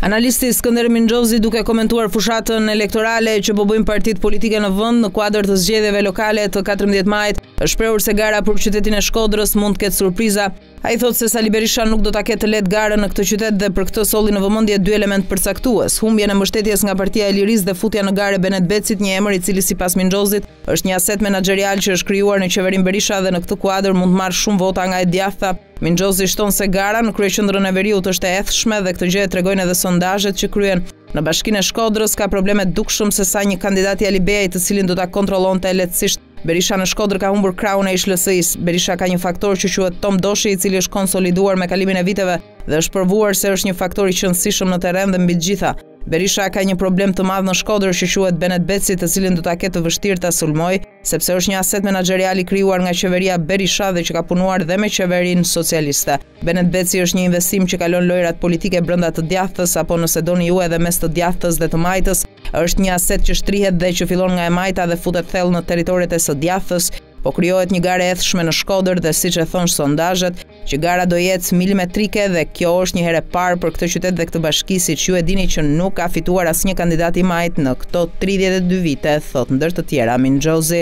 Analisti Skënder Mingjozi, duke komentuar fushatën elektorale që po bëjnë partitë politike në vend në kuadër të zgjedhjeve lokale të 14 majit, është shprehur se gara për qytetin e Shkodrës mund të ketë surpriza. Ai thotë se Sali Berisha nuk do ta ketë lehtë garën në këtë qytet dhe për këtë solli në vëmendje dy element përcaktues: humbjen e mbështetjes nga Partia e Lirisë dhe futja në garë Benet Becit, një emër i cili sipas Mingjozit është një aset menaxherial që është krijuar në qeverinë Berisha dhe në këtë kuadër mund të marrë shumë vota nga e djathta. Mingjozi shton se gara në kryeqendrën e Veriut është e ethshme dhe këtë gjë e tregojnë edhe sondazhet që kryen. Në Bashkinë e Shkodrës ka probleme të dukshëm se sa një kandidat i Alibeaj të cilin do ta kontrollonte lehtësisht. Berisha në Shkodrë ka humbur krahun e ish-LSI-s. Berisha ka një faktor që quhet Tom Doshi, i cili është konsoliduar me kalimin e viteve dhe është provuar se është një faktor i qëndësishëm në terren dhe mbi të gjitha. Berisha ka një problem të madh në Shkodrë që quhet Benet Beci, të cilin do ta ketë të vështirë ta sulmoj, sepse është një aset menaxherial i krijuar nga qeveria Berisha dhe që ka punuar dhe me qeverinë socialiste. Benet Beci është një investim që kalon lojrat politike brenda të djathtës, apo nëse doni ju edhe mes të djathtës dhe të majtës, është një aset që shtrihet dhe që fillon nga e majta dhe futet thellë në territoret e së djathtës. Po krijohet një garë ethshme në Shkodër dhe siç e thonë sondazhet, që gara do jetë milimetrike dhe kjo është një herë e parë për këtë qytet dhe këtë bashki, siç ju e dini që nuk ka fituar asnjë kandidat i majt në këto 32 vite, thot ndër të tjera Mingjozi.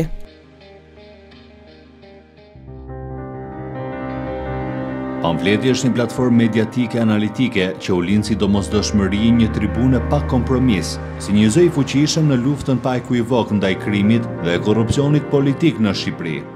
Pamfleti është një platformë mediatike analitike që u lind si domosdoshmëri, një tribune pa kompromis, si një zë i fuqishëm në luftën pa ekuivok ndaj krimit dhe korrupsionit politik në Shqipëri.